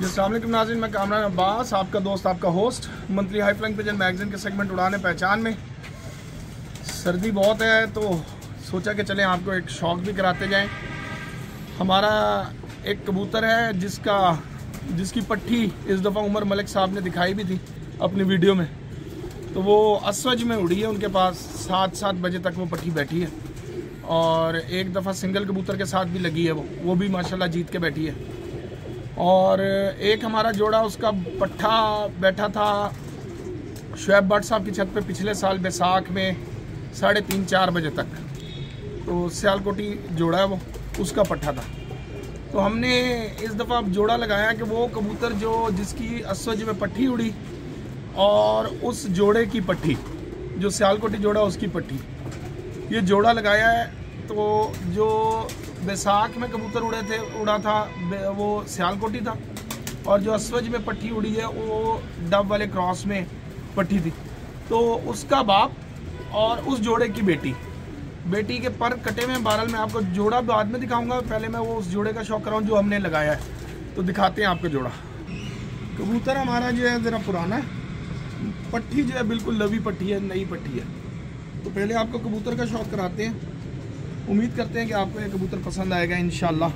अस्सलाम वालेकुम नाज़रीन, मैं कामरान अब्बास, आपका दोस्त, आपका host, monthly high flying pigeon magazine के सेगमेंट उड़ाने पहचान में। सर्दी बहुत है तो सोचा कि चलें आपको एक शौक भी कराते जाएं। हमारा एक कबूतर है जिसकी पट्टी इस दफ़ा उमर मलिक साहब ने दिखाई भी थी अपनी वीडियो में, तो वो असवज में उड़ी है। उनके पास 7 बजे तक वो पट्टी बैठी है और एक दफ़ा सिंगल कबूतर के साथ भी लगी है, वो भी माशाल्लाह जीत के बैठी है। और एक हमारा जोड़ा उसका पट्ठा बैठा था शुएब भट्ट साहब की छत पे पिछले साल बैसाख में 3:30-4 बजे तक, तो सियालकोटी जोड़ा है वो, उसका पट्ठा था। तो हमने इस दफ़ा जोड़ा लगाया कि वो कबूतर जिसकी असवज में पट्टी उड़ी और उस जोड़े की पट्टी, जो सियालकोटी जोड़ा उसकी पट्टी, ये जोड़ा लगाया है। तो जो बैसाख में कबूतर उड़ा था वो सियालकोटी था, और जो असवज में पट्टी उड़ी है वो डब वाले क्रॉस में पट्टी थी। तो उसका बाप और उस जोड़े की बेटी के पर कटे में बहरहाल मैं आपको जोड़ा बाद में दिखाऊंगा, पहले मैं वो उस जोड़े का शौक कराऊँ जो हमने लगाया है। तो दिखाते हैं आपको जोड़ा। कबूतर हमारा जो है ज़रा पुराना है, पट्टी जो है बिल्कुल लवी पट्टी है, नई पट्टी है। तो पहले आपको कबूतर का शौक कराते हैं, उम्मीद करते हैं कि आपको ये कबूतर पसंद आएगा इंशाल्लाह।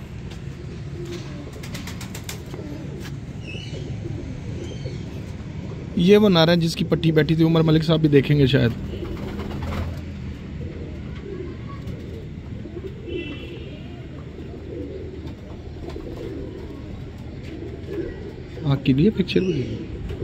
ये वो नारा है जिसकी पट्टी बैठी थी, उमर मलिक साहब भी देखेंगे शायद। आँख के लिए पिक्चर भी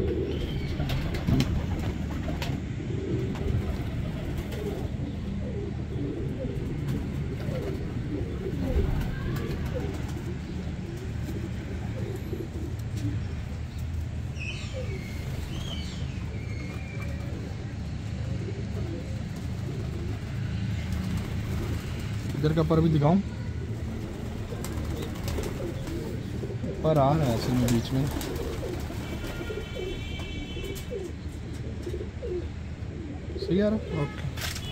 इधर का पर भी दिखाऊं, पर आ रहा है असल में बीच में। सही आ रहा, ओके।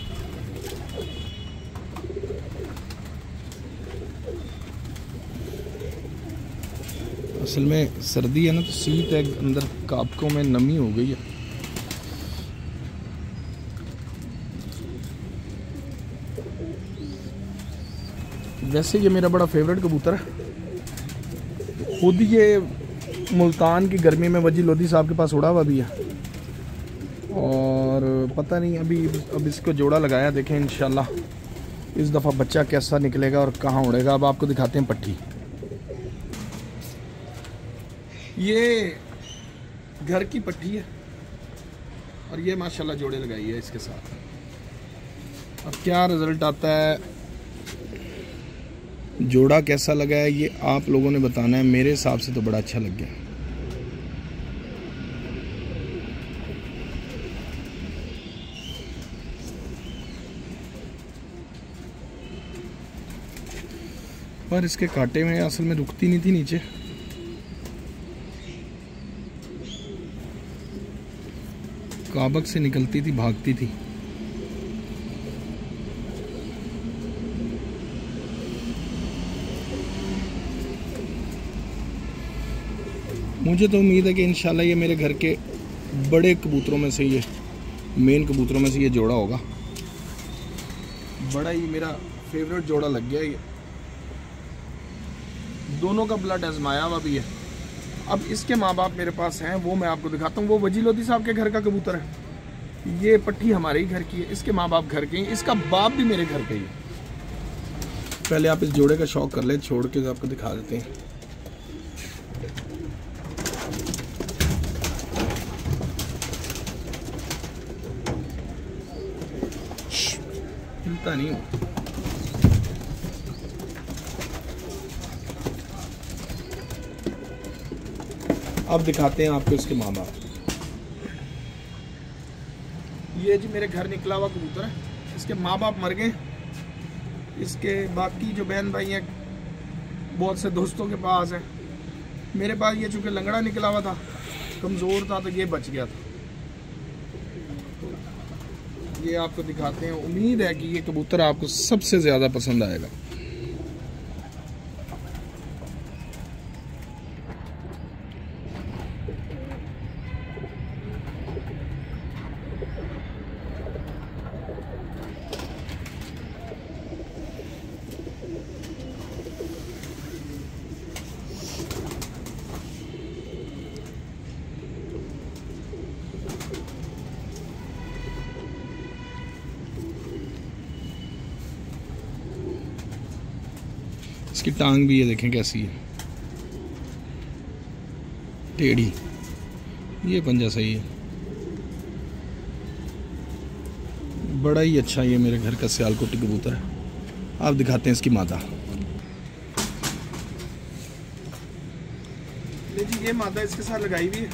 असल में सर्दी है ना, तो सीट है अंदर, कापकों में नमी हो गई है। वैसे ये मेरा बड़ा फेवरेट कबूतर है, खुद ये मुल्तान की गर्मी में वजी लोधी साहब के पास उड़ा हुआ भी है, और पता नहीं अब इसको जोड़ा लगाया, देखें इंशाल्लाह इस दफ़ा बच्चा कैसा निकलेगा और कहाँ उड़ेगा। अब आपको दिखाते हैं पट्टी। ये घर की पट्टी है और ये माशाल्लाह जोड़े लगाई है इसके साथ। अब क्या रिज़ल्ट आता है, जोड़ा कैसा लगा है, ये आप लोगों ने बताना है। मेरे हिसाब से तो बड़ा अच्छा लग गया। पर इसके कांटे में असल में रुकती नहीं थी नीचे, काबक से निकलती थी, भागती थी। मुझे तो उम्मीद है कि इंशाल्लाह ये मेरे घर के बड़े कबूतरों में से, ये मेन कबूतरों में से ये जोड़ा होगा। बड़ा ही मेरा फेवरेट जोड़ा लग गया ये। दोनों का ब्लड आजमाया हुआ भी है। अब इसके माँ बाप मेरे पास हैं, वो मैं आपको दिखाता हूँ। वो वजी लोधी साहब के घर का कबूतर है, ये पट्टी हमारे ही घर की है, इसके माँ बाप घर के हैं, इसका बाप भी मेरे घर का ही है। पहले आप इस जोड़े का शौक कर ले, छोड़ के आपको दिखा देते हैं। हिलता नहीं हो। अब दिखाते हैं आपको इसके माँ बाप। ये जी मेरे घर निकला हुआ कबूतर है, इसके माँ बाप मर गए। इसके बाकी जो बहन भाई हैं बहुत से दोस्तों के पास है। मेरे पास ये चूँकि लंगड़ा निकला हुआ था, कमज़ोर था, तो ये बच गया था। ये आपको दिखाते हैं। उम्मीद है कि ये कबूतर आपको सबसे ज़्यादा पसंद आएगा। इसकी टांग भी ये देखें कैसी है, टेढ़ी। ये पंजा सही है, बड़ा ही अच्छा ये मेरे घर का सियालकोटी कबूतर है। आप दिखाते हैं इसकी मादा। जी ये मादा इसके साथ लगाई हुई है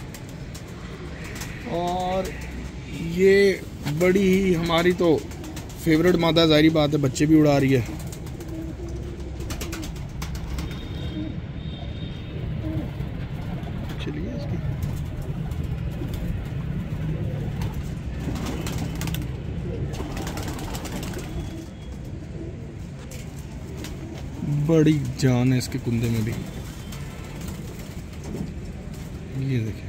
और ये बड़ी ही हमारी तो फेवरेट मादा, जाहिर बात है बच्चे भी उड़ा रही है। चलिए इसकी बड़ी जान है इसके कुंदे में भी, ये देखिए।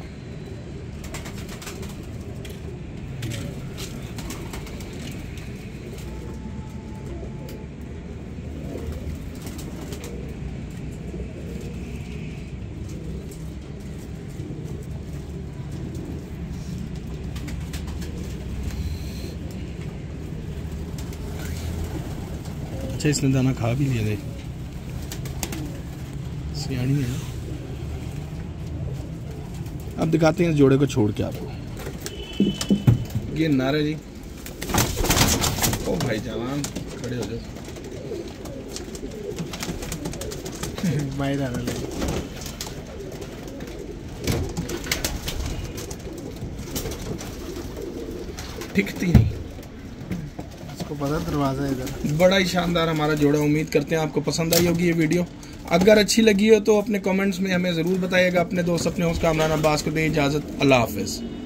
अच्छा इसने दाना खा भी लिया, देख सियानी है। अब दिखाते हैं इस जोड़े को छोड़ के आपको। ये नारे जी, ओ भाई जवान खड़े हो जाओ। टिकती नहीं, इसको पता दरवाजा इधर। बड़ा ही शानदार हमारा जोड़ा। उम्मीद करते हैं आपको पसंद आई होगी ये वीडियो। अगर अच्छी लगी हो तो अपने कमेंट्स में हमें ज़रूर बताइएगा। अपने दोस्त अपने होस्ट कामरान अब्बास को दें इजाज़त। अल्लाह हाफ़िज़।